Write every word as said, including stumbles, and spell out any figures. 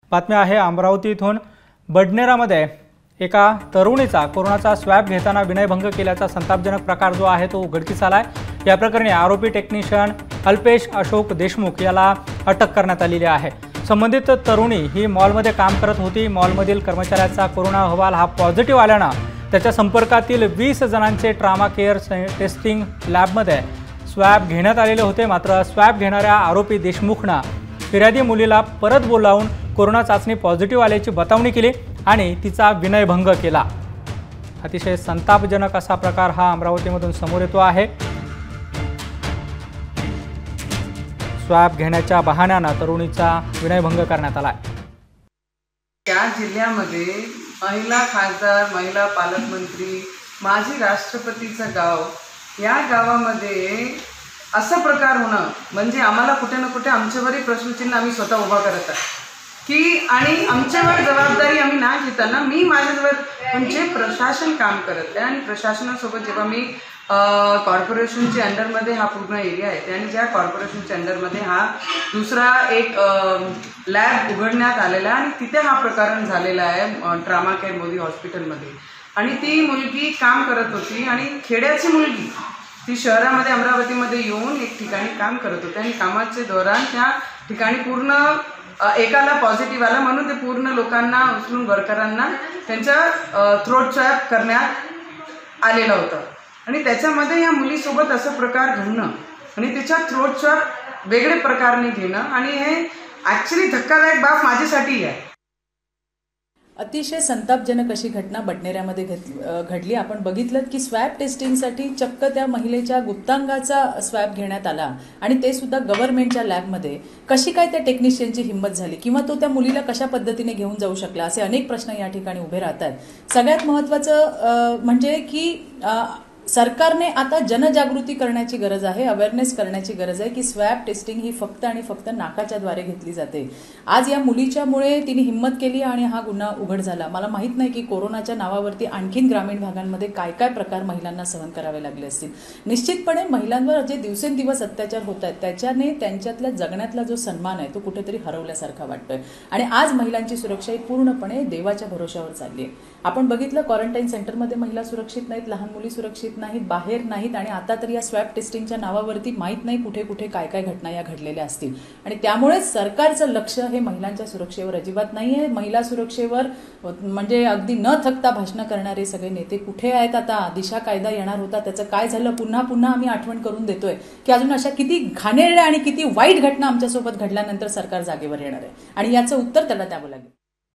बातमी आहे अमरावती इथून। बडनेरामध्ये एका तरुणीचा कोरोनाचा स्वॅब घेताना विनयभंग केल्याचा संतापजनक प्रकार जो आहे तो उघडकीस आलाय। या प्रकरणी आरोपी टेक्निशियन अल्पेश अशोक देशमुख याला अटक करण्यात आलेली आहे। संबंधित तरुणी ही मॉलमध्ये काम करत होती। मॉलमधील कर्मचाऱ्याचा कोरोना अहवाल हा पॉझिटिव्ह आल्याने त्याच्या संपर्कातील वीस जणांचे ट्रामा केअर टेस्टिंग लॅबमध्ये स्वॅब घेण्यात आलेले होते। मात्र स्वॅब घेणाऱ्या आरोपी देशमुखना फिर्यादी मुलीला परत बोलावून कोरोना चाचणी पॉझिटिव्ह आल्याची बतावणी केली आणि तिचा विनयभंग केला। अतिशय संतापजनक असा प्रकार हा अमरावतीमधून समोर येतो आहे। स्वॅब घेण्याच्या बहाण्याने तरुणीचा विनयभंग करण्यात आला। या जिल्ह्यामध्ये महिला खासदार, महिला पालकमंत्री, माजी राष्ट्रपतीचं गाव, या गावामध्ये असा प्रकार होणं म्हणजे आम्हाला कुठे ना कुठे आमच्यावरही प्रश्नचिन्ह आम्ही स्वतः उभा करत आहे की आणि आमच्यावर जबाबदारी आम्ही ना घेताना मी माझ्यावर म्हणजे प्रशासन काम करत आहे आणि प्रशासनासोबत जेव्हा मी कॉर्पोरेशनच्या अंडरमध्ये हा पूर्ण एरिया आहे आणि ज्या कॉर्पोरेशनच्या अंडरमध्ये हा दुसरा एक लॅब उघडण्यात आलेला आहे आणि तिथे हा प्रकरण झालेला आहे ट्रामा केअर मोदी हॉस्पिटलमध्ये। आणि ती मुलगी काम करत होती आणि खेड्याची मुलगी ती शहरामध्ये अमरावतीमध्ये येऊन एक ठिकाणी काम करत होते आणि कामाचे दौरान त्या ठिकाणी पूर्ण एकाला पॉझिटिव्ह आला म्हणून ते पूर्ण लोकांना उचलून वर्करांना त्यांच्या थ्रोट स्वॅब करण्यात आलेलं होतं आणि त्याच्यामध्ये या मुलीसोबत असं प्रकार घडणं आणि तिच्या थ्रोट स्वॅब वेगळे प्रकारने घेणं आणि हे ॲक्च्युली धक्कादायक बाब माझ्यासाठी आहे। अतिशय संतापजनक अशी घटना बडनेऱ्यामध्ये घडली। आपण बघितलं की स्वॅब टेस्टिंगसाठी चक्क त्या महिलेच्या गुप्तांगाचा स्वॅब घेण्यात आला आणि ते सुद्धा गव्हर्नमेंटच्या लॅबमध्ये। कशी काय त्या टेक्निशियनची हिंमत झाली किंवा तो त्या मुलीला कशा पद्धतीने घेऊन जाऊ शकला, असे अनेक प्रश्न या ठिकाणी उभे राहतात। सगळ्यात महत्त्वाचं म्हणजे की सरकारने आता जनजागृती करण्याची गरज आहे, अवेअरनेस करण्याची गरज आहे की स्वॅब टेस्टिंग ही फक्त आणि फक्त नाकाच्या द्वारे घेतली जाते। आज या मुलीच्यामुळे तिने हिंमत केली आणि हा गुन्हा उघड झाला। मला माहित नाही की कोरोनाच्या नावावरती आणखीन ग्रामीण भागांमध्ये काय काय प्रकार महिलांना सहन करावे लागले असतील। निश्चितपणे महिलांवर जे दिवसेंदिवस अत्याचार होत आहेत त्याच्याने त्यांच्यातल्या जगण्यातला जो सन्मान आहे तो कुठेतरी हरवल्यासारखा वाटतोय आणि आज महिलांची सुरक्षा ही पूर्णपणे देवाच्या भरोशावर चालली आहे। आपण बघितलं क्वारंटाईन सेंटरमध्ये महिला सुरक्षित नाहीत, लहान मुली सुरक्षित नाहीत, बाहेर नाहीत आणि आता तर या स्वॅब टेस्टिंगच्या नावावरती माहीत नाही कुठे कुठे काय काय घटना या घडलेल्या असतील आणि त्यामुळे सरकारचं लक्ष हे महिलांच्या सुरक्षेवर अजिबात नाहीये। महिला सुरक्षेवर म्हणजे अगदी न थकता भाषणं करणारे सगळे नेते कुठे आहेत? आता दिशा कायदा येणार होता, त्याचं काय झालं? पुन्हा पुन्हा आम्ही आठवण करून देतोय की अजून अशा किती घाणेरड्या आणि किती वाईट घटना आमच्यासोबत घडल्यानंतर सरकार जागेवर येणार आहे आणि याचं उत्तर त्याला द्यावं लागेल।